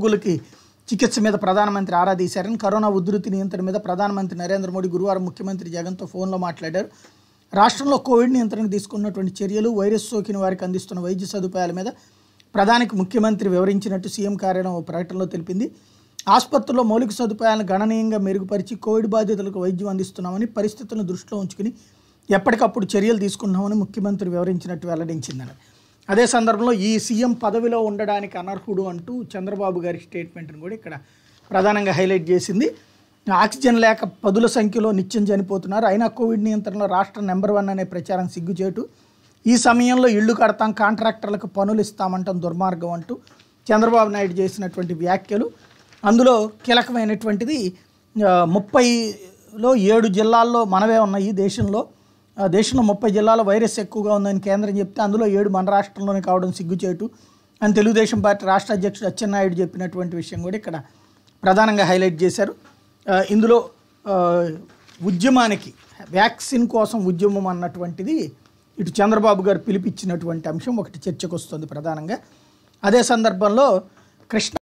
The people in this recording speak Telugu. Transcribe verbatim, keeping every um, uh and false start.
రోగులకి చికిత్స మీద ప్రధానమంత్రి ఆరా తీశారని, కరోనా ఉధృతి నియంత్రణ మీద ప్రధానమంత్రి నరేంద్ర మోడీ గురువారం ముఖ్యమంత్రి జగన్తో ఫోన్లో మాట్లాడారు. రాష్ట్రంలో కోవిడ్ నియంత్రణకు తీసుకున్నటువంటి చర్యలు, వైరస్ సోకిన వారికి అందిస్తున్న వైద్య సదుపాయాల మీద ప్రధానికి ముఖ్యమంత్రి వివరించినట్టు సీఎం కార్యాలయం ప్రకటనలో తెలిపింది. ఆసుపత్రుల్లో మౌలిక సదుపాయాలను గణనీయంగా మెరుగుపరిచి కోవిడ్ బాధితులకు వైద్యం అందిస్తున్నామని, పరిస్థితులను దృష్టిలో ఉంచుకుని ఎప్పటికప్పుడు చర్యలు తీసుకున్నామని ముఖ్యమంత్రి వివరించినట్టు వెల్లడించిందని. అదే సందర్భంలో ఈ సీఎం పదవిలో ఉండడానికి అనర్హుడు అంటూ చంద్రబాబు గారి స్టేట్మెంట్ని కూడా ఇక్కడ ప్రధానంగా హైలైట్ చేసింది. ఆక్సిజన్ లేక పదుల సంఖ్యలో నిత్యం చనిపోతున్నారు, అయినా కోవిడ్ నియంత్రణలో రాష్ట్రం నెంబర్ వన్ అనే ప్రచారం సిగ్గుచేటు. ఈ సమయంలో ఇళ్లు కడతాం, కాంట్రాక్టర్లకు పనులు ఇస్తామంటాం దుర్మార్గం అంటూ చంద్రబాబు నాయుడు చేసినటువంటి వ్యాఖ్యలు. అందులో కీలకమైనటువంటిది ముప్పైలో ఏడు జిల్లాల్లో మనవే ఉన్నాయి. దేశంలో దేశంలో ముప్పై జిల్లాలో వైరస్ ఎక్కువగా ఉందని కేంద్రం చెప్తే అందులో ఏడు మన రాష్ట్రంలోనే కావడం సిగ్గుచేటు అని తెలుగుదేశం పార్టీ రాష్ట్ర అధ్యక్షుడు అచ్చెన్నాయుడు చెప్పినటువంటి విషయం కూడా ఇక్కడ ప్రధానంగా హైలైట్ చేశారు. ఇందులో ఉద్యమానికి, వ్యాక్సిన్ కోసం ఉద్యమం అన్నటువంటిది ఇటు చంద్రబాబు గారు పిలిపించినటువంటి అంశం ఒకటి చర్చకు వస్తుంది ప్రధానంగా. అదే సందర్భంలో కృష్ణ